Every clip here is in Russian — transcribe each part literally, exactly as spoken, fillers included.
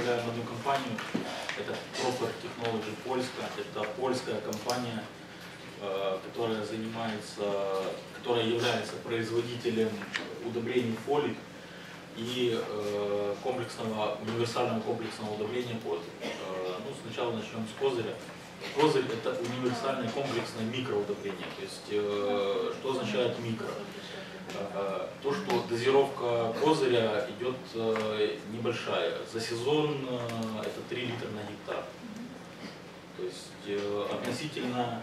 представляем одну компанию, это Proper Technology Польска, это польская компания, которая занимается, которая является производителем удобрений фолий и комплексного, универсального комплексного удобрения козырь. Ну, сначала начнем с козыря. Козырь – это универсальное комплексное микроудобрение. То есть, что означает микро? То, что дозировка козыря идет небольшая. За сезон это три литра на гектар. То есть относительно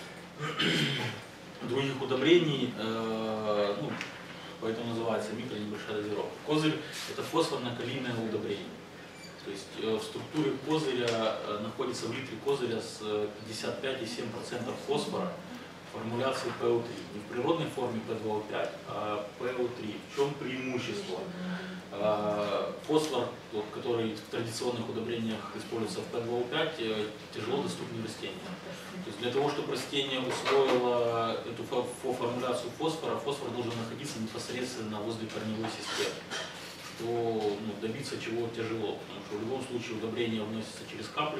других удобрений, ну, поэтому называется микро небольшая дозировка. Козырь – это фосфорно-калийное удобрение. То есть в структуре козыря находится в литре козыря с пятьдесят пять и семь десятых процента фосфора формуляции пэ о три. Не в природной форме пэ два о пять, а пэ о три. В чем преимущество? Фосфор, который в традиционных удобрениях используется в пэ два о пять, тяжело доступен растениям. То есть для того, чтобы растение усвоило эту формуляцию фосфора, фосфор должен находиться непосредственно возле корневой системы. То ну, добиться чего тяжело, потому что в любом случае удобрение вносится через каплю.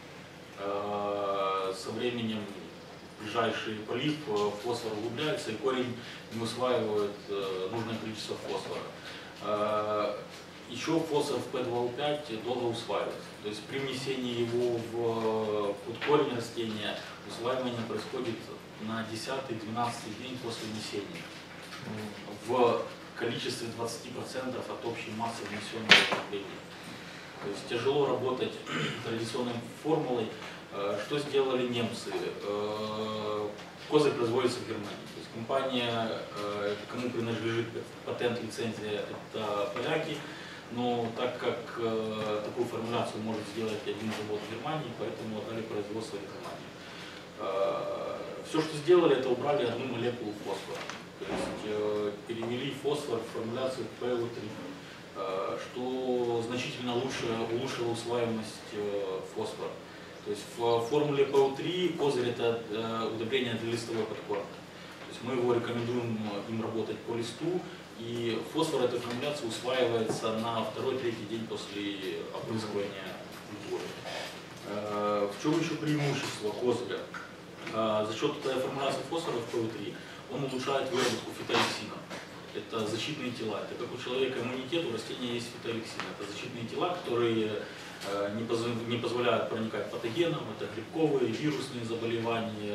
Со временем ближайший полив фосфор углубляется, и корень не усваивает нужное количество фосфора. Еще фосфор в пэ два о пять долго усваивается. То есть при внесении его в под корень растения усваивание происходит на десятый-двенадцатый день после внесения. В количестве двадцати процентов от общей массы внесенного удобрения. То есть тяжело работать традиционной формулой. Что сделали немцы? Козырь производится в Германии. То есть компания, кому принадлежит патент, лицензия, это поляки. Но так как такую формуляцию может сделать один завод в Германии, поэтому отдали производство в Германии. Все, что сделали, это убрали одну молекулу фосфора. То есть перевели фосфор в формуляцию пэ о три, что значительно лучше улучшило усваиваемость фосфора. То есть в формуле пэ о три козырь – это удобрение для листовой подкормки. То есть мы его рекомендуем им работать по листу, и фосфор этой формуляции усваивается на второй-третий день после опрыскивания культуры. В чем еще преимущество козыря? За счет этой формуляции фосфора в пэ о три он улучшает выработку фитолексина. Это защитные тела. Это как у человека иммунитет, у растения есть фитолексин. Это защитные тела, которые не, поз... не позволяют проникать патогенам. Это грибковые, вирусные заболевания,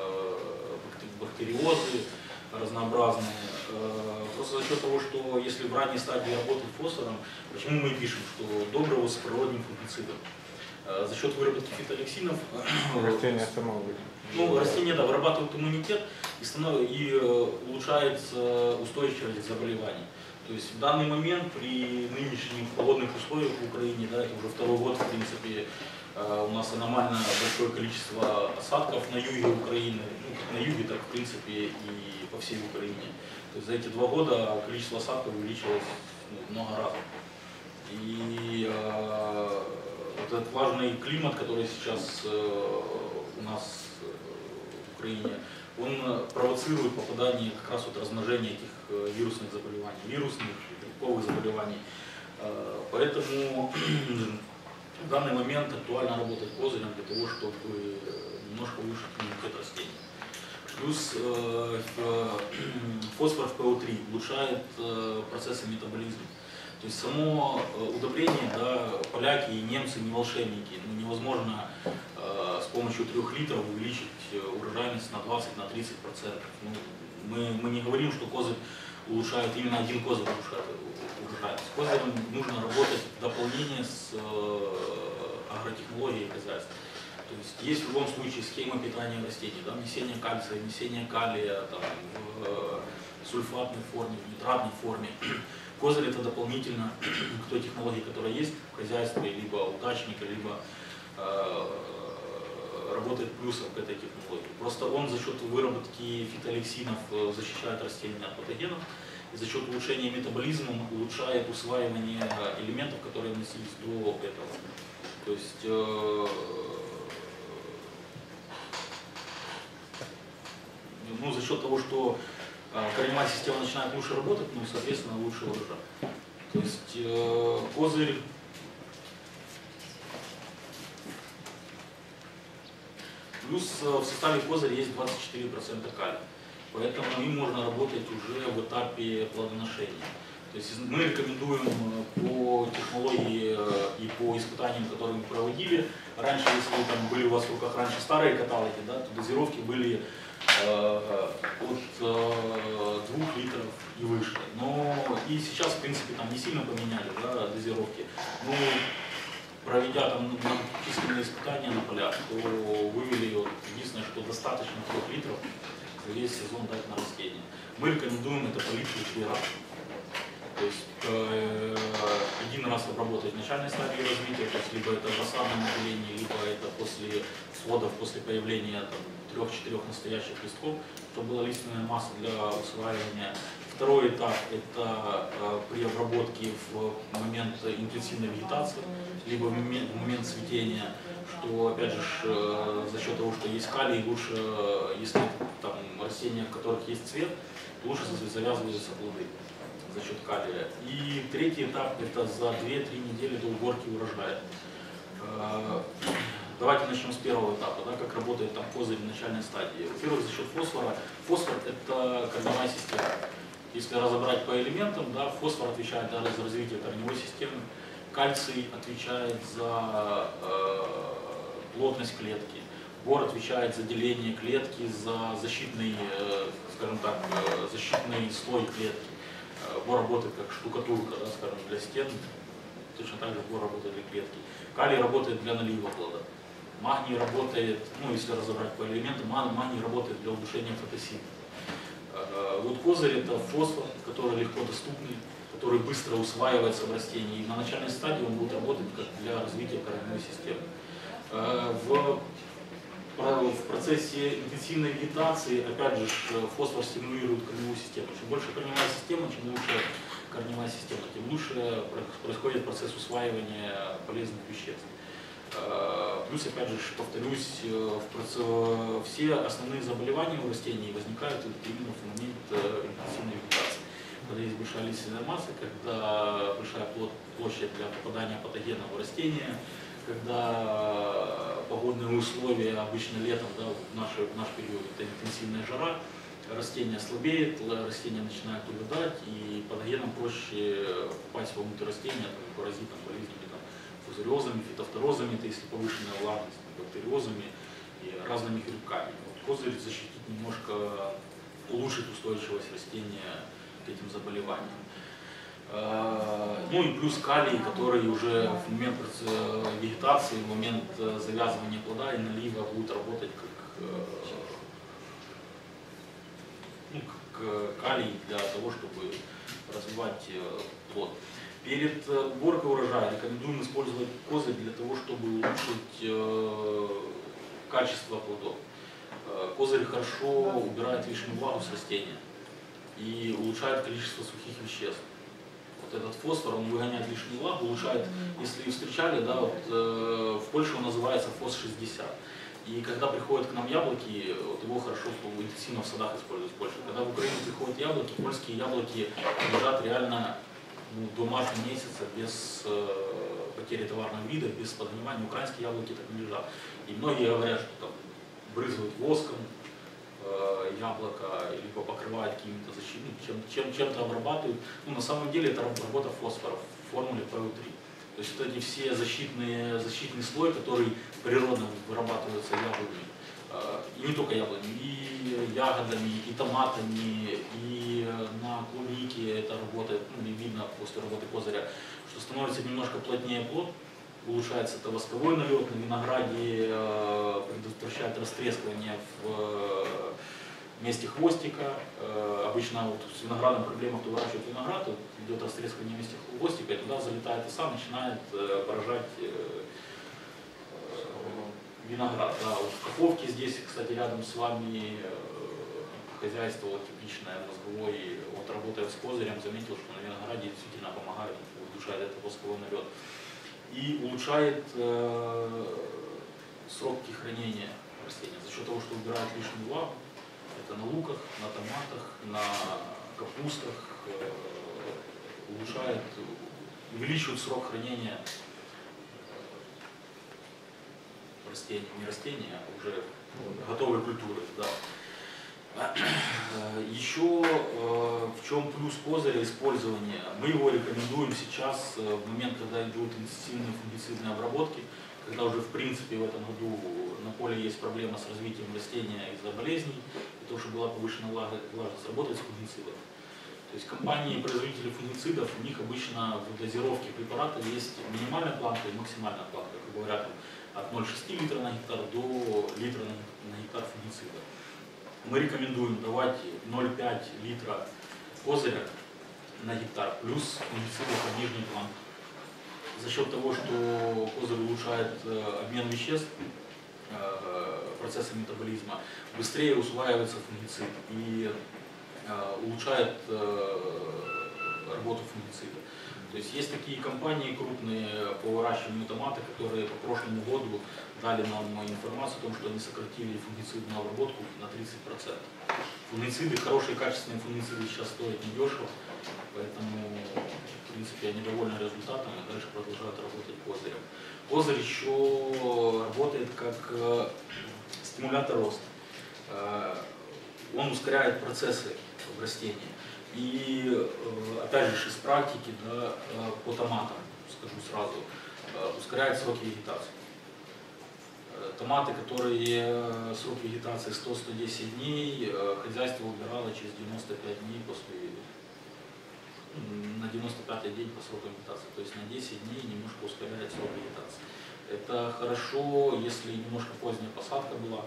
бактериозы разнообразные. Просто за счет того, что если в ранней стадии работать фосфором, почему мы пишем, что доброго с природным фунгицидом? За счет выработки фитолексинов растение само ну, растение да, вырабатывает иммунитет и, станов... и улучшается устойчивость к заболеваниям. То есть в данный момент при нынешних холодных условиях в Украине, да, это уже второй год, в принципе, у нас аномально большое количество осадков на юге Украины, ну, как на юге, так в принципе и по всей Украине. То есть за эти два года количество осадков увеличилось ну, много раз. И э, вот этот важный климат, который сейчас э, у нас в Украине, он провоцирует попадание как раз вот размножения этих вирусных заболеваний, вирусных, грибковых заболеваний. Поэтому в данный момент актуально работать козырем для того, чтобы немножко улучшить иммунитет растений. Плюс фосфор в пэ о три улучшает процессы метаболизма. То есть само удобрение, да, поляки и немцы не волшебники, ну, невозможно э, с помощью трех литров увеличить урожайность на двадцать-тридцать процентов. Ну, мы, мы не говорим, что козырь улучшает, именно один козырь улучшает урожайность. Козырем нужно работать в дополнение с э, агротехнологией хозяйства. То есть есть в любом случае схема питания растений, да, внесение кальция, внесение калия там, в э, сульфатной форме, в нитратной форме. Козырь это дополнительно к той технологии, которая есть в хозяйстве, либо удачника, либо э, работает плюсом к этой технологии. Просто он за счет выработки фитолексинов защищает растения от патогенов, и за счет улучшения метаболизма улучшает усваивание элементов, которые вносились до этого. То есть э, ну, за счет того, что корневая система начинает лучше работать, ну, соответственно, лучше урожай. То есть э, козырь Плюс в составе козыря есть двадцать четыре процента калия. Поэтому им можно работать уже в этапе плодоношения. То есть мы рекомендуем по технологии и по испытаниям, которые мы проводили. Раньше, если там были у вас в руках раньше старые каталоги, да, то дозировки были э, от э, двух литров и выше. Но и сейчас, в принципе, там не сильно поменяли, да, дозировки. Но проведя там многочисленные испытания на полях, то вывели вот, единственное, что достаточно трех литров весь сезон дать на растение. Мы рекомендуем это полить три раза. То есть э, один раз обработать в начальной стадии развития, то есть либо это в рассадном отделении, либо это после сводов, после появления трех-четырех настоящих листков, чтобы была лиственная масса для усваивания. Второй этап – это э, при обработке в момент интенсивной вегетации, либо в момент, в момент цветения, что, опять же, э, за счет того, что есть калий, лучше, э, если там растения, в которых есть цвет, лучше завязываются плоды за счет калия. И третий этап – это за две-три недели до уборки урожая. Э, Давайте начнем с первого этапа, да, как работает там козырь в начальной стадии. Во-первых, за счет фосфора. Фосфор – это корневая система. Если разобрать по элементам, да, фосфор отвечает за развитие корневой системы, кальций отвечает за э, плотность клетки, бор отвечает за деление клетки, за защитный, э, скажем так, э, защитный слой клетки. Э, бор работает как штукатурка, да, скажем, для стен, точно так же бор работает для клетки. Калий работает для налива плода. Магний работает, ну если разобрать по элементам, магний работает для улучшения фотосинтеза. Вот козырь – это фосфор, который легко доступный, который быстро усваивается в растении. И на начальной стадии он будет работать как для развития корневой системы. В, в процессе интенсивной вегетации, опять же, фосфор стимулирует корневую систему. Чем больше корневая система, чем лучше корневая система, тем лучше происходит процесс усваивания полезных веществ. Плюс, опять же, повторюсь, все основные заболевания у растений возникают именно в момент интенсивной вегетации. Когда есть большая лиственная масса, когда большая площадь для попадания патогенов в растения, когда погодные условия, обычно летом, да, в, наш, в наш период, это интенсивная жара, растение слабеет, растения начинают увядать, и патогенам проще попасть вовнутрь растения, там, паразитам, болезнями, фузариозами, фитофторозами, это если повышенная влажность, бактериозами и разными грибками. Вот козырь защитит немножко, улучшит устойчивость растения к этим заболеваниям. Ну и плюс калий, который уже в момент вегетации, в момент завязывания плода и налива будет работать как, ну, как калий для того, чтобы развивать плод. Перед уборкой урожая рекомендуем использовать козырь для того, чтобы улучшить э, качество плодов. Э, козырь хорошо убирает лишнюю влагу с растения и улучшает количество сухих веществ. Вот этот фосфор, он выгоняет лишнюю влагу, улучшает, если встречали, да, вот, э, в Польше он называется фос шестьдесят. И когда приходят к нам яблоки, вот его хорошо интенсивно в садах используют в Польше. Когда в Украину приходят яблоки, польские яблоки лежат реально ну, до марта месяца без э, потери товарного вида, без подгнивания. Украинские яблоки так не лежат. И многие говорят, что там брызгают воском э, яблоко, либо покрывают какими-то защитными, чем, чем, чем-то обрабатывают. Ну, на самом деле это работа фосфора в формуле пэ о три. То есть вот эти все защитные, защитный слой, который природно вырабатывается яблоками, э, и не только яблоками, и ягодами, и томатами, и на клубнике это работает, ну, видно после работы козыря, что становится немножко плотнее плод, улучшается это восковой налет, на винограде э, предотвращает растрескивание в э, месте хвостика. Э, обычно вот с виноградом проблема, кто выращивает виноград, вот идет растрескивание в месте хвостика, и туда залетает оса, начинает э, поражать э, э, виноград. Да, вот в Каховке здесь, кстати, рядом с вами э, хозяйство вот, типичное, мозговой, вот работая с козырем, заметил, что на винограде действительно помогает, улучшает этот восковой налет. И улучшает э, сроки хранения растения за счет того, что убирает лишнюю влагу. Это на луках, на томатах, на капустах, э, улучшает, увеличивает срок хранения растения, не растения, а уже готовые культуры. Да. Еще в чем плюс козыря использования? Мы его рекомендуем сейчас, в момент, когда идут интенсивные фунгицидные обработки, когда уже в принципе в этом году на поле есть проблема с развитием растения из-за болезней, и то, что была повышена влажность, работать с фунгицидом. То есть компании, производители фунгицидов, у них обычно в дозировке препарата есть минимальная планка и максимальная планка, как говорят, от ноль целых шесть десятых литра на гектар до литра на гектар фунгицида. Мы рекомендуем давать ноль целых пять десятых литра козыря на гектар плюс фунгицидов от нижней планки. За счет того, что козырь улучшает обмен веществ, процессы метаболизма, быстрее усваивается фунгицид и улучшает работу фунгицида. То есть есть такие компании крупные по выращиванию томата, которые по прошлому году дали нам информацию о том, что они сократили фунгицидную обработку на тридцать процентов. Фунгициды, хорошие качественные фунгициды сейчас стоят недешево, поэтому в принципе они довольны результатом и дальше продолжают работать козырем. Козырь еще работает как стимулятор роста. Он ускоряет процессы в растении. И опять же из практики, да, по томатам, скажу сразу, ускоряет срок вегетации. Томаты, которые срок вегетации сто — сто десять дней, хозяйство убирало через девяносто пять дней после, на девяносто пятый день по сроку вегетации. То есть на десять дней немножко ускоряет срок вегетации. Это хорошо, если немножко поздняя посадка была.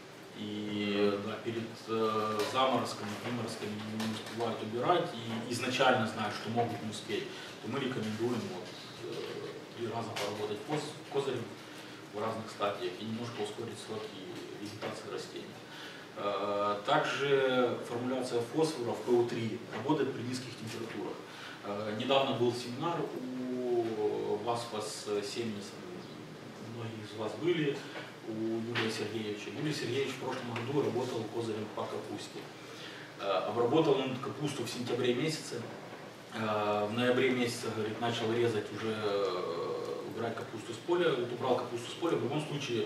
И да, перед э, заморозками, приморозками не успевают убирать и изначально знают, что могут не успеть, то мы рекомендуем вот, э, три раза поработать коз, козырем в разных стадиях и немножко ускорить сроки вегетации растений. Э, также формуляция фосфора в пэ о три работает при низких температурах. Э, недавно был семинар у ВАСФОС семьдесят, многие из вас были, у Юрия Сергеевича. Юрий Сергеевич в прошлом году работал козырем по капусте. Обработал он капусту в сентябре месяце. В ноябре месяце, говорит, начал резать уже, убирать капусту с поля. Вот убрал капусту с поля. В любом случае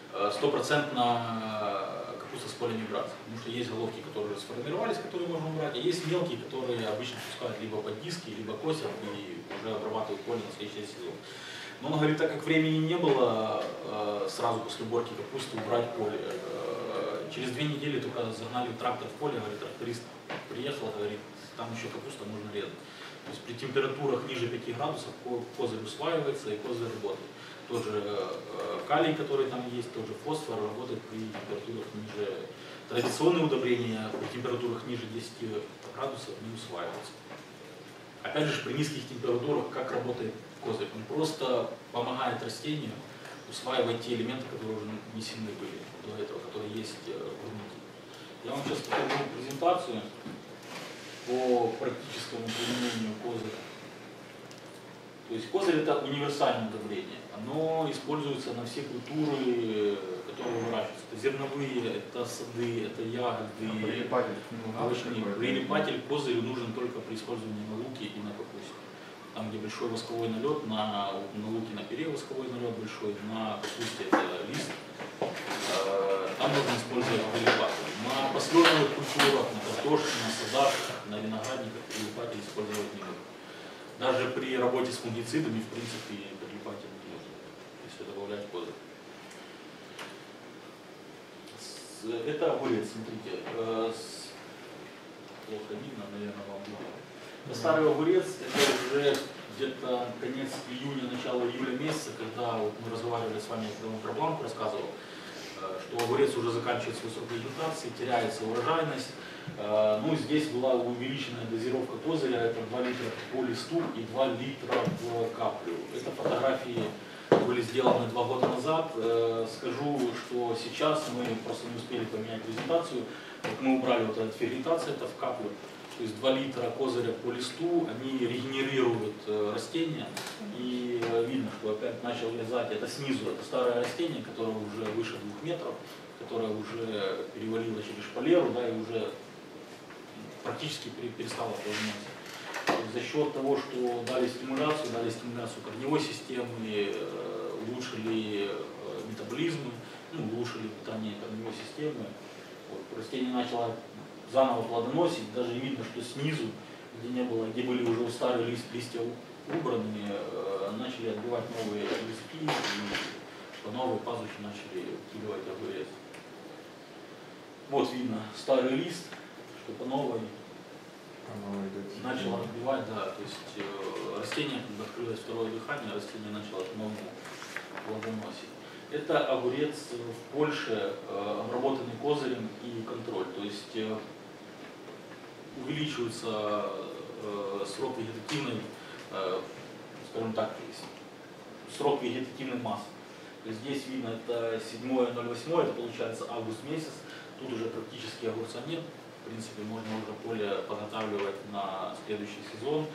стопроцентно капуста с поля не брать. Потому что есть головки, которые сформировались, которые можно убрать, а есть мелкие, которые обычно пускают либо под диски, либо косят и уже обрабатывают поле на следующий сезон. Но он говорит, так как времени не было э, сразу после уборки капусты убрать поле, э, через две недели только загнали трактор в поле, говорит, тракторист приехал, говорит, там еще капуста можно резать. То есть при температурах ниже пяти градусов козырь усваивается и козырь работает. Тот же э, калий, который там есть, тот же фосфор работает при температурах ниже. Традиционные удобрения при температурах ниже десяти градусов не усваиваются. Опять же, при низких температурах как работает козырь? Он просто помогает растению усваивать те элементы, которые уже внесены были до этого, которые есть в грунте. Я вам сейчас покажу презентацию по практическому применению козыря. То есть козырь это универсальное удобрение. Оно используется на все культуры, которые выращиваются. Это зерновые, это сады, это ягоды, овощные. Прилипатель к козырю нужен только при использовании на луке и на капусте. Там, где большой восковой налет, на, на луке на пере восковой налет большой, на капусте это лист. Там можно использовать прилипатель. На посленовых культурах, на картошке, на садах, на виноградниках прилипатель использовать не нужно. Даже при работе с фунгицидами, в принципе, прилипатель не нужно, если добавлять козырь. Это огурец, смотрите. Плохо видно, наверное, вам было. Это старый огурец, это уже где-то конец июня, начало июля месяца, когда вот мы разговаривали с вами, когда он про бланку рассказывал, что огурец уже заканчивает свой срок вегетации, теряется урожайность. Ну, здесь была увеличенная дозировка козыря, это два литра по листу и два литра в каплю. Это фотографии были сделаны два года назад. Скажу, что сейчас мы просто не успели поменять презентацию. Вот мы убрали вот эту ферментацию, это в каплю. То есть два литра козыря по листу, они регенерируют растения. И видно, что опять начал вязать. Это снизу, это старое растение, которое уже выше двух метров, которое уже перевалило через шпалеру, да, и уже практически перестало плодоносить. За счет того, что дали стимуляцию, дали стимуляцию корневой системы, улучшили метаболизмы, ну, улучшили питание корневой системы. Вот, растение начало заново плодоносить, даже видно, что снизу, где не было, где были уже старые лист, листья убраны, э, начали отбивать новые листки, и по новой пазухе начали вкидывать огурец. Вот видно старый лист, что по новой начало отбивать, да, то есть э, растение, когда открылось второе дыхание, растение начало по-новому плодоносить. Это огурец в Польше, э, обработанный козырем и контроль, то есть э, увеличивается э, срок вегетативной, э, скажем так, срок вегетативной массы. То есть здесь видно, это седьмое ноль восемь, это получается август месяц, тут уже практически огурца нет. В принципе, можно уже поле подготавливать на следующий сезон.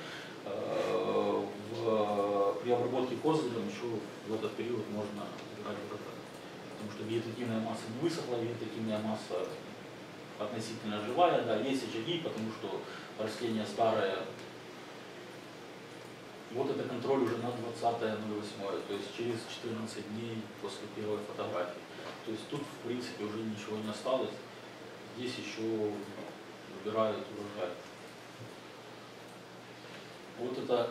В, при обработке козырем еще в этот период можно убирать урожай. Потому что вегетативная масса не высохла, вегетативная масса относительно живая. Да, есть очаги, потому что растение старое. Вот это контроль уже на двадцатое ноль восемь, то есть через четырнадцать дней после первой фотографии. То есть тут, в принципе, уже ничего не осталось. Здесь еще выбирают урожай. Вот это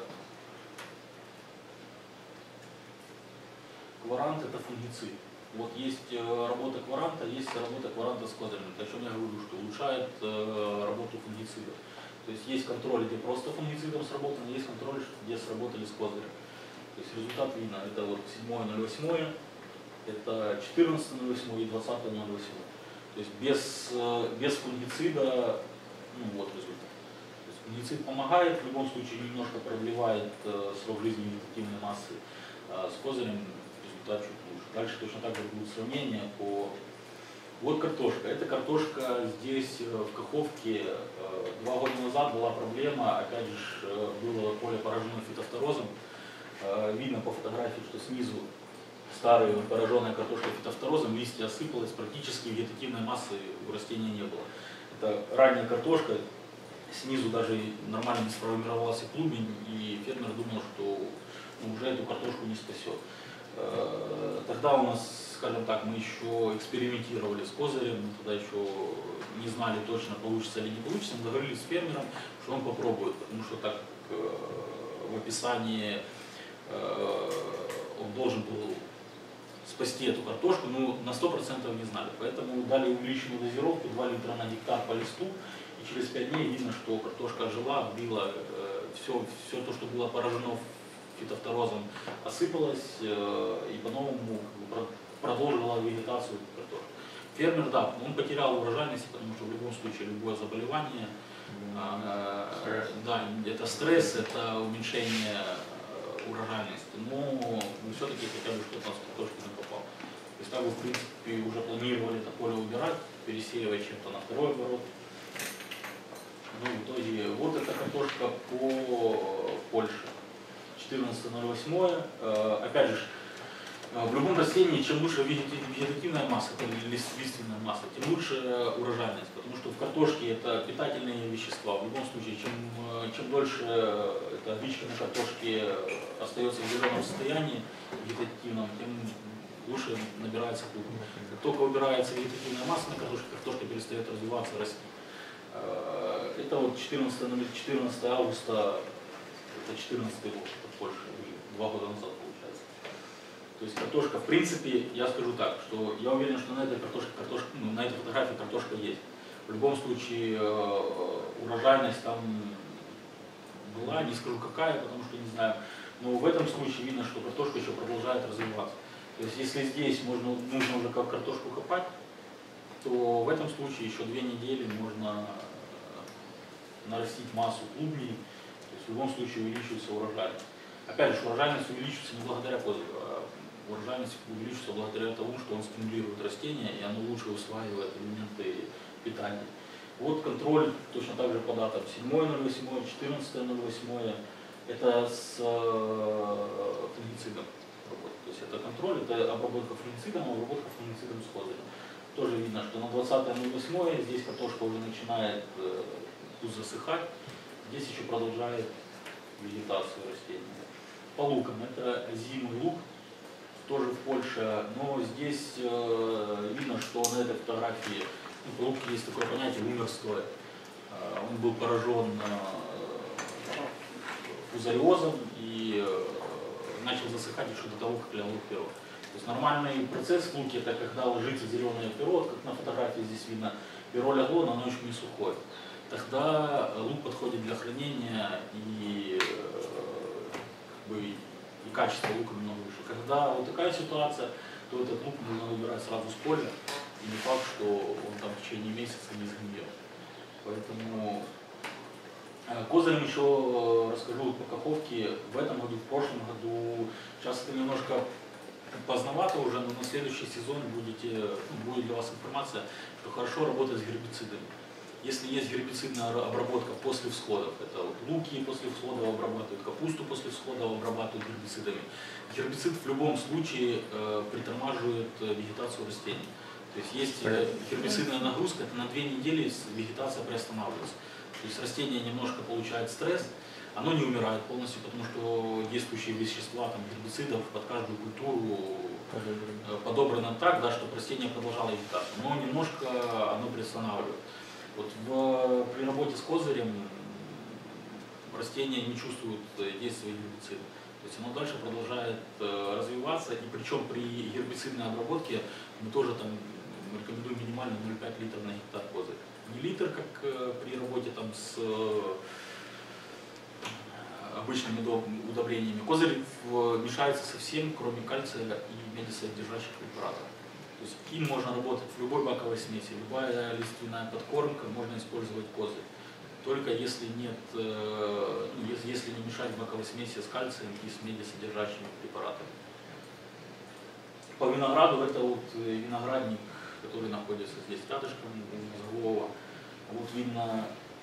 кварант, это фунгицид. Вот есть работа кваранта, есть работа кваранта с козырем. О чем я говорю, что улучшает работу фунгицида. То есть есть контроль, где просто фунгицидом сработано, есть контроль, где сработали с козырем. То есть результат видно, это вот седьмое ноль восемь, это четырнадцатое ноль восемь и двадцатое ноль восемь. То есть без, без фунгицида, ну вот результат. То есть фунгицид помогает, в любом случае немножко продлевает э, срок жизни вегетативной массы. А с козырем результат чуть лучше. Дальше точно так же будут сравнения по... Вот картошка. Эта картошка здесь в Каховке э, два года назад была проблема, опять же э, было поле поражено фитофторозом. Э, видно по фотографии, что снизу старая пораженная картошка фитофторозом, листья осыпалось, практически вегетативной массы у растения не было. Это ранняя картошка, снизу даже нормально не сформировался клубень, и фермер думал, что ну, уже эту картошку не спасет. Тогда у нас, скажем так, мы еще экспериментировали с козырем, мы тогда еще не знали точно, получится или не получится. Мы договорились с фермером, что он попробует, потому что так в описании он должен был спасти эту картошку, но на сто процентов не знали. Поэтому дали увеличенную дозировку, два литра на гектар по листу, и через пять дней видно, что картошка ожила, отбила, э, все, все то, что было поражено фитофторозом, осыпалось э, и по-новому продолжила вегетацию картошки. Фермер, да, он потерял урожайность, потому что в любом случае любое заболевание, э, да, это стресс, это уменьшение урожайности, но все-таки хотя бы что-то с картошки не попал. То есть так бы, в принципе, уже планировали это поле убирать, пересеивать чем-то на второй оборот. Ну, в итоге, вот эта картошка по Польше. четырнадцатое ноль восемь. Опять же, в любом растении, чем лучше вегетативная масса, это лиственная масса, тем лучше урожайность. Потому что в картошке это питательные вещества. В любом случае, чем, чем дольше эта бичка на картошке остается в зеленом состоянии, вегетативном, тем лучше набирается клубень. Как только убирается вегетативная масса на картошке, картошка перестает развиваться, расти. Это вот четырнадцатое августа, это четырнадцатый год в Польше, два года назад получается. То есть картошка, в принципе, я скажу так, что я уверен, что на этой картошке, картошка, ну, на этой фотографии картошка есть. В любом случае урожайность там была, не скажу какая, потому что не знаю. Но в этом случае видно, что картошка еще продолжает развиваться. То есть если здесь можно, нужно уже как картошку копать, то в этом случае еще две недели можно нарастить массу клубней, то есть в любом случае увеличивается урожайность. Опять же, урожайность увеличивается не благодаря козырю, а урожайность увеличивается благодаря тому, что он стимулирует растения и оно лучше усваивает элементы питания. Вот контроль точно так же по датам. седьмое ноль восемь, четырнадцатое ноль восемь, это с фунгицидом. То есть это контроль, это обработка фунгицидом, обработка фунгицидом с козырем. Тоже видно, что на двадцатое ноль восемь здесь картошка уже начинает э, засыхать, здесь еще продолжает вегетацию растения. По лукам, это озимый лук, тоже в Польше, но здесь э, видно, что на этой фотографии ну, по луке есть такое понятие «умер стоя». Э, он был поражен э, фузариозом и э, начал засыхать еще до того, как лег перо. То есть нормальный процесс в луке — это когда ложится зеленое перо, как на фотографии здесь видно, перо легло, но оно еще не сухое. Тогда лук подходит для хранения и, как бы, и качество лука намного выше. Когда вот такая ситуация, то этот лук нужно выбирать сразу с поля, и не факт, что он там в течение месяца не сгниет. Поэтому козырем еще расскажу по каховке. В этом году, в прошлом году, сейчас это немножко поздновато уже, но на следующий сезон будете, будет для вас информация, что хорошо работать с гербицидами. Если есть гербицидная обработка после всходов, это вот луки после всходов обрабатывают, капусту после всходов обрабатывают гербицидами. Гербицид в любом случае э, притормаживает вегетацию растений. То есть есть э, гербицидная нагрузка, это на две недели вегетация приостанавливается. То есть растение немножко получает стресс, оно не умирает полностью, потому что действующие вещества, там, гербицидов под каждую культуру э, подобрано так, да, чтобы растение продолжало вегетацию, но немножко оно приостанавливает. Вот в, при работе с козырем растение не чувствует действия гербицида. То есть оно дальше продолжает э, развиваться, и причем при гербицидной обработке мы тоже там рекомендуем минимально ноль целых пять литров на гектар козырь. Не литр, как э, при работе там с э, обычными удобрениями. Козырь в, мешается со всем, кроме кальция и медисодержащих препаратов. То есть им можно работать в любой баковой смеси, любая лиственная подкормка, можно использовать козырь. Только если нет, э, если, если не мешать баковой смеси с кальцием и с медисодержащими препаратами. По винограду это вот виноградник, который находится здесь рядышком у Мозгового. Вот видно,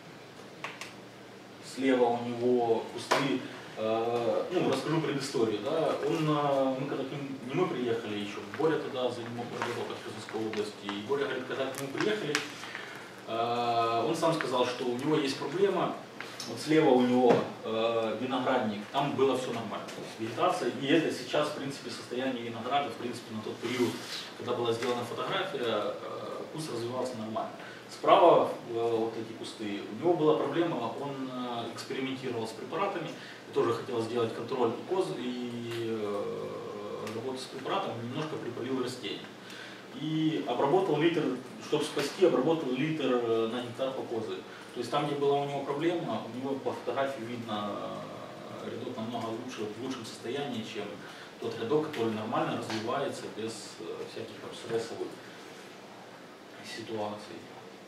слева у него кусты. Э, ну, расскажу предысторию. Да? Он, мы когда к ним, не мы приехали еще, Боря тогда за ним работал в Херсонской области. И Боря говорит, когда к нему приехали, э, он сам сказал, что у него есть проблема. Вот слева у него э, виноградник, там было все нормально. Вегетация, и это сейчас, в принципе, состояние винограда, в принципе, на тот период, когда была сделана фотография, э, куст развивался нормально. Справа э, вот эти кусты, у него была проблема, он э, экспериментировал с препаратами, тоже хотел сделать контроль коз и э, работу с препаратом, немножко припалил растение. И обработал литр, чтобы спасти, обработал литр на гектар по козы. То есть там, где была у него проблема, у него по фотографии видно рядок намного лучше, в лучшем состоянии, чем тот рядок, который нормально развивается без всяких там стрессовых ситуаций.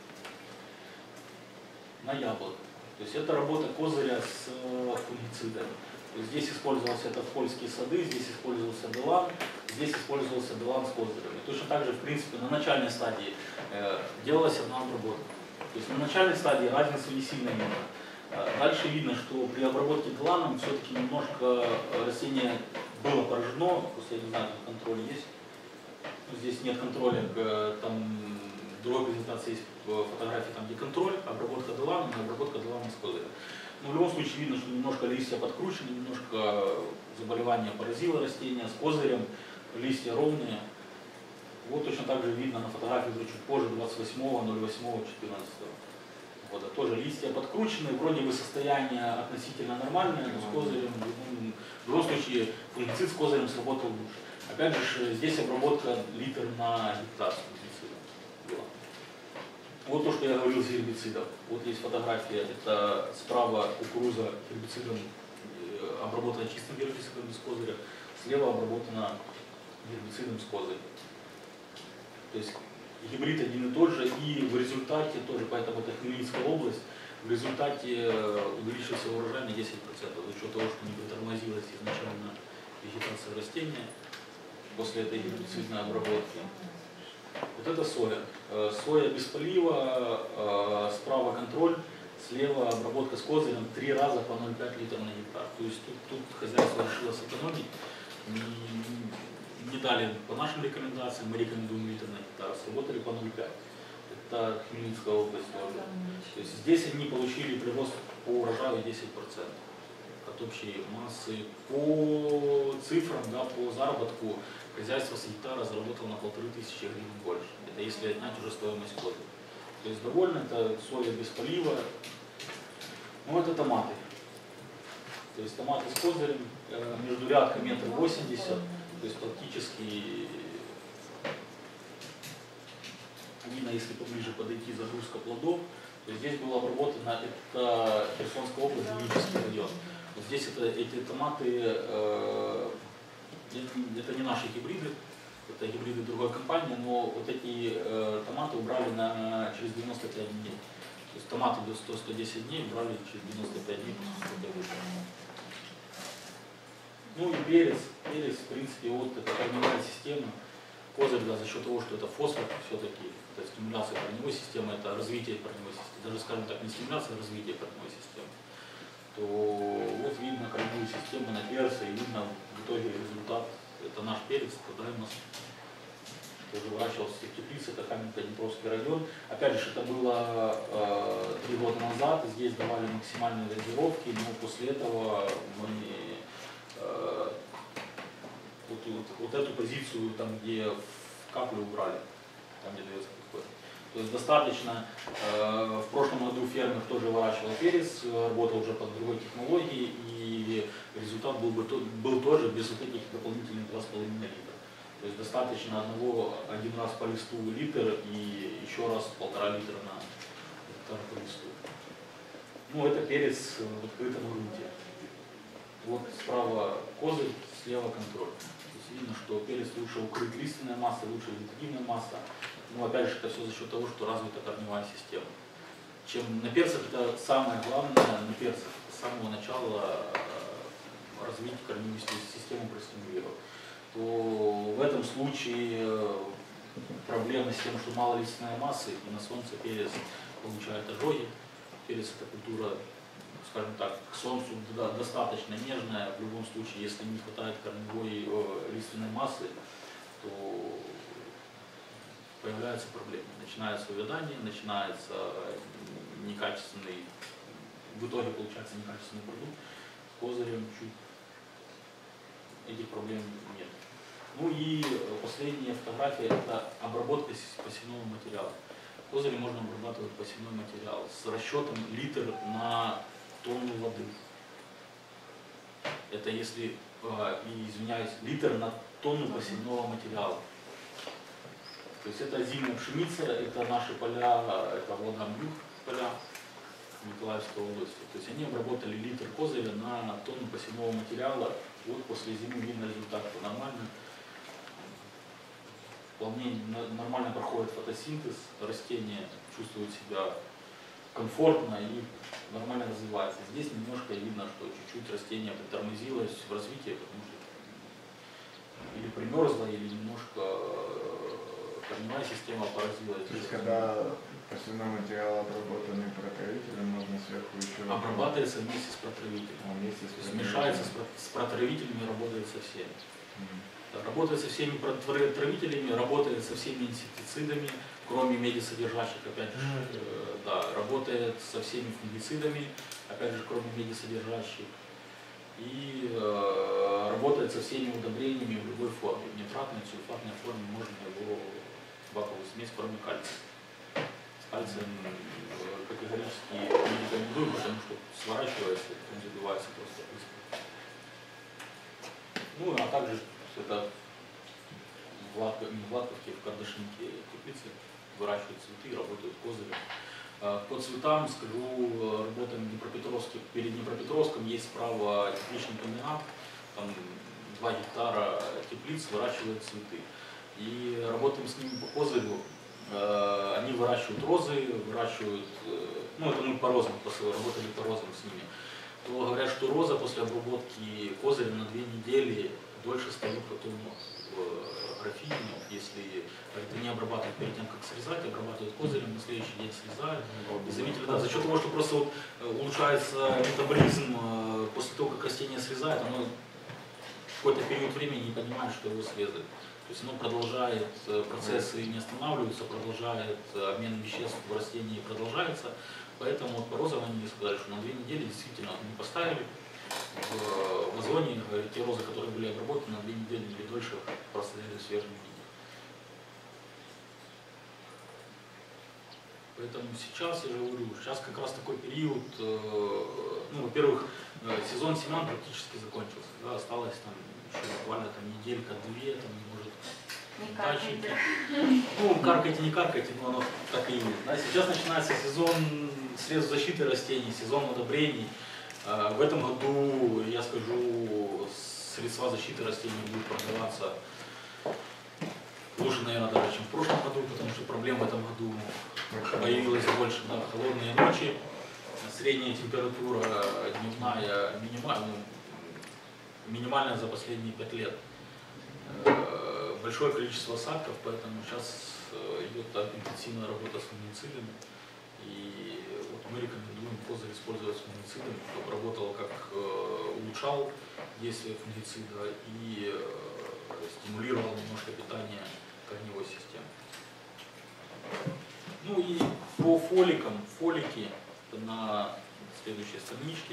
На яблок. То есть это работа козыря с фунгицидами. То есть здесь использовался это польские сады, здесь использовался Делан, здесь использовался Делан с козырями. Точно так же, в принципе, на начальной стадии э, делалась одна обработка. То есть на начальной стадии разница не сильно видна. Дальше видно, что при обработке Деланом все-таки немножко растение было поражено, просто я не знаю, там контроль есть. Здесь нет контроля, там в другой презентации есть фотографии, там где контроль, обработка Деланом и обработка Деланом с козырем. Но в любом случае видно, что немножко листья подкручены, немножко заболевание поразило растение, с козырем, листья ровные. Вот точно так же видно на фотографии уже чуть позже, двадцать восьмого ноль восьмого четырнадцатого года. Тоже листья подкручены, вроде бы состояние относительно нормальное, но с козырем, ну, в любом случае фунгицид с козырем сработал лучше. Опять же, здесь обработка литр на гектар фунгицида. Вот то, что я говорил с гербицидом. Вот есть фотография, это справа кукуруза гербицидом, обработана чистым гербицидом без козыря, слева обработана гербицидом с козырем. То есть гибрид один и тот же, и в результате тоже, поэтому это Хмельницкая область, в результате увеличился урожай на десять процентов, за счет того, что не притормозилась изначально вегетация растения после этой гербицидной обработки. Вот это соя. Соя без полива, справа контроль, слева обработка с козырем три раза по ноль целых пять литра на гектар. То есть тут, тут хозяйство решило сэкономить. Не дали по нашим рекомендациям, мы рекомендуем литр на гектар, сработали по ноль целых пять. Это Хмельницкая область тоже. То есть здесь они получили прирост по урожаю десять процентов. от общей массы. По цифрам, да, по заработку хозяйство с гектара заработало на полторы тысячи гривен больше. Это если отнять уже стоимость козы. То есть довольно, это соя без полива. Ну это томаты. То есть томаты с козырем, междурядка метр восемьдесят, то есть практически видно, если поближе подойти, загрузка плодов. То есть здесь было обработано, это Херсонская область, Демический район. Вот здесь это, эти томаты, э, это не наши гибриды, это гибриды другой компании, но вот эти э, томаты убрали на, через девяносто пять дней. То есть томаты до сто — ста десяти дней убрали через девяносто пять дней. Ну и перец, перец, в принципе, вот это корневая система. Козырь, да, за счет того, что это фосфор, все-таки, это стимуляция корневой системы, это развитие корневой системы, даже, скажем так, не стимуляция, а развитие корневой системы, то вот видно корневую систему на перце, и видно в итоге результат, это наш перец, это у нас тоже выращивался в теплице, это Каменка-Днепровский район. Опять же, это было э, три года назад, здесь давали максимальные дозировки, но после этого мы э, Вот, вот, вот эту позицию, там, где каплю убрали, там, где дается подход. То есть достаточно, э, в прошлом году фермер тоже выращивал перец, работал уже под другой технологией, и результат был, бы, был тоже без вот этих дополнительных два с половиной литра. То есть достаточно одного, один раз по листу литр и еще раз полтора литра на гектар по листу. Ну, это перец в открытом грунте. Вот справа козырь, слева контроль. Видно, что перец лучше укрыть лиственная масса, лучше вегетативная масса. Но опять же, это все за счет того, что развита корневая система. Чем на перцах это самое главное, на перцах с самого начала развить корневую систему, простимулировать. То в этом случае проблема с тем, что мало лиственной массы, и на солнце перец получает ожоги. Перец это культура, скажем так, к солнцу да, достаточно нежная. В любом случае, если не хватает корневой э, лиственной массы, то появляются проблемы. Начинается увядание, начинается некачественный, в итоге получается некачественный продукт. С козырем чуть этих проблем нет. Ну и последняя фотография — это обработка посевного материала. Козырем можно обрабатывать посевной материал с расчетом литр на тонну воды. Это если, и, извиняюсь, литр на тонну посевного материала. То есть это зимняя пшеница, это наши поля, это Волгам-Юг поля Николаевской области. То есть они обработали литр козыря на тонну посевного материала. Вот после зимы видно результат нормально. Вполне нормально проходит фотосинтез, растение чувствует себя комфортно и нормально развивается. Здесь немножко видно, что чуть-чуть растение притормозилось в развитии, потому что или примерзло, или немножко корневая система поразилась. То есть когда посевной материал обработанный протравителем, можно сверху еще... Обрабатывается вместе с протравителем. А, вместе с протравителем. Смешается с протравителями, работает со всеми. Mm. Работает со всеми протравителями, работает со всеми инсектицидами, кроме медисодержащих, опять же, э, да, работает со всеми фунгицидами, опять же, кроме медисодержащих, и э, работает со всеми удобрениями в любой форме, в нитратной, в сульфатной форме, можно его баковую смесь, кроме кальция. С кальцием э, категорически не рекомендую, потому что сворачивается, он забивается просто быстро. Ну, а также это в Гладковке, в Кардашнике теплицы выращивают цветы, работают козыри. По цветам, скажу, работаем в Днепропетровске. Перед Днепропетровском есть справа тепличный комбинат, там два гектара теплиц выращивают цветы. И работаем с ними по козырю. Они выращивают розы, выращивают, ну это мы по розам работали по розам с ними. То говорят, что роза после обработки козыря на две недели дольше стоит потом в графине, если это не обрабатывают перед тем, как срезать, обрабатывают козырем, на следующий день срезают. И заметили, да, за счет того, что просто вот улучшается метаболизм после того, как растение срезает, оно в какой-то период времени не понимает, что его срезали. То есть оно продолжает, процессы не останавливаются, продолжает обмен веществ в растении продолжается. Поэтому вот по розам они сказали, что на две недели действительно не поставили. в, в озоне, говорит, те розы, которые были обработаны на две недели или дольше, простояли в свежем виде. Поэтому сейчас, я же говорю, сейчас как раз такой период, э, ну, во-первых, э, сезон семян практически закончился, да, осталось там еще буквально там неделька-две, там, может, Не дачники. каркайте. Ну, каркайте, не каркайте, но оно так и есть. Да, сейчас начинается сезон средств защиты растений, сезон удобрений. Э, в этом году, я скажу, средства защиты растений будут продаваться лучше, наверное, даже, чем в прошлом году, потому что проблем в этом году появилось больше. Да, холодные ночи, средняя температура дневная минимальная, минимальная за последние пять лет. Большое количество осадков, поэтому сейчас идет интенсивная работа с фунгицидами. И вот мы рекомендуем козырь использовать с фунгицидом, чтобы работал как улучшал действие фунгицида и стимулировал немножко питание корневой системы. Ну и по фоликам, фолики на следующей страничке.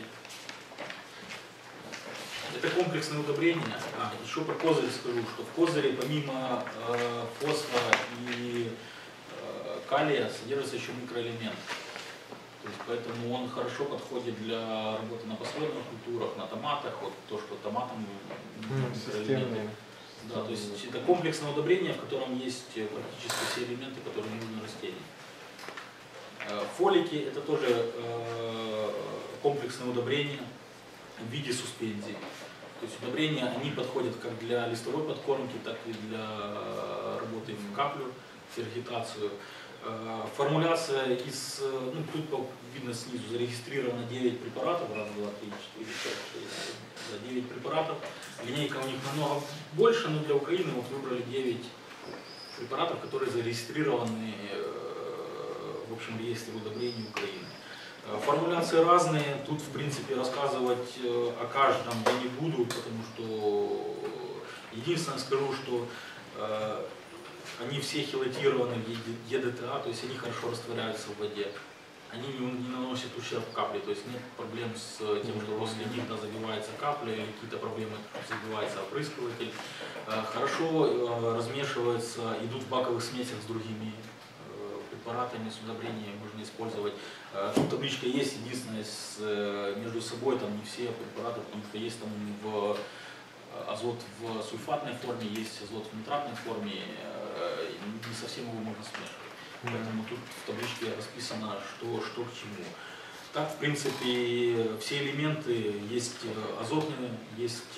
Это комплексное удобрение. А, еще про козырь скажу, что в козыре помимо э, фосфора и э, калия содержится еще микроэлемент. То есть, поэтому он хорошо подходит для работы на посадочных культурах, на томатах, вот то, что томатам Системные. Да, то есть это комплексное удобрение, в котором есть практически все элементы, которые нужны растению. Фолики это тоже э, комплексное удобрение в виде суспензий. То есть удобрения, они подходят как для листовой подкормки, так и для работы в каплю, фергитацию. Формуляция из, ну тут видно снизу, зарегистрировано девять препаратов, раз, два, три, четыре, пять, шесть, да, девять препаратов. Линейка у них намного больше, но для Украины вот выбрали девять препаратов, которые зарегистрированы в общем реестре удобрений Украины. Формуляции разные, тут в принципе рассказывать о каждом я не буду, потому что единственное скажу, что они все хелатированы в Е Д Т А, то есть они хорошо растворяются в воде. Они не, не наносят ущерб капле, то есть нет проблем с тем, что после них да, забивается капля или какие-то проблемы, забивается опрыскиватель. Хорошо размешиваются, идут в баковых смесях с другими препаратами, с удобрениями можно использовать. Тут табличка есть, единственное, с, между собой там не все препараты, потому что есть там в азот в сульфатной форме, есть азот в нитратной форме, не совсем его можно смешивать. Поэтому тут в табличке расписано, что, что к чему. Так, в принципе, все элементы, есть азотные, есть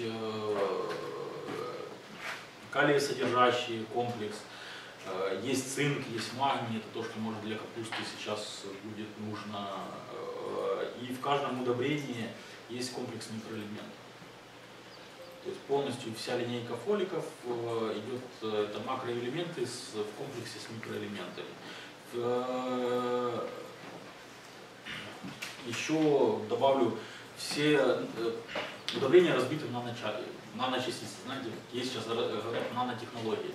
калиесодержащий комплекс, есть цинк, есть магний, это то, что может для капусты сейчас будет нужно. И в каждом удобрении есть комплекс микроэлементов. То есть полностью вся линейка фоликов идет, это макроэлементы с, в комплексе с микроэлементами. Еще добавлю, все удобрения разбиты на наночастицы. Знаете, есть сейчас говорят нанотехнологии.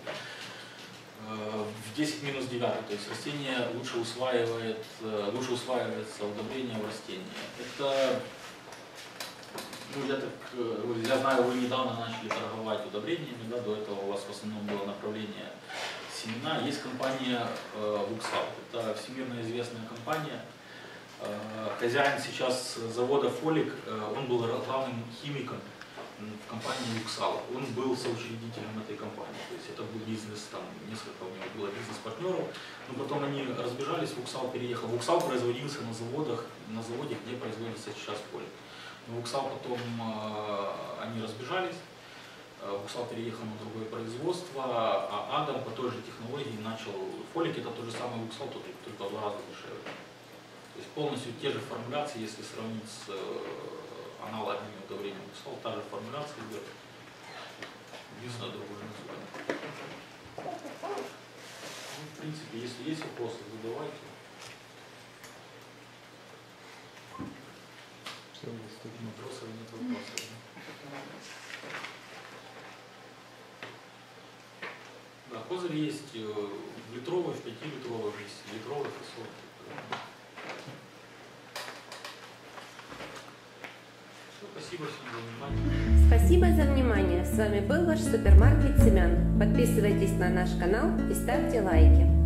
В десять минус девять, то есть растение лучше усваивает, лучше усваивается удобрение в растении. Это Ну, я, так, я знаю, вы недавно начали торговать удобрениями, да, до этого у вас в основном было направление семена. Есть компания э, Вуксал, это всемирно известная компания. Э, хозяин сейчас завода Фолик, э, он был главным химиком в компании Вуксал. Он был соучредителем этой компании, то есть это был бизнес, там несколько у него было бизнес-партнеров. Но потом они разбежались, Вуксал переехал. Вуксал производился на заводах, на заводе, где производится сейчас Фолик. Вуксал потом э, они разбежались, Вуксал переехал на другое производство, а Адам по той же технологии начал, Фолик это тот же самый Вуксал, только, только в два раза дешевле. То есть полностью те же формуляции, если сравнить с э, аналогами удобрения Вуксал, та же формуляция идет, единственное другое название. Ну, в принципе, если есть вопросы, задавайте. Вопросов нет вопросов. Да, козырь есть в литровой, в пятилитровой, в литровых и сотых. Все, спасибо всем за внимание. Спасибо за внимание. С вами был ваш супермаркет Семян. Подписывайтесь на наш канал и ставьте лайки.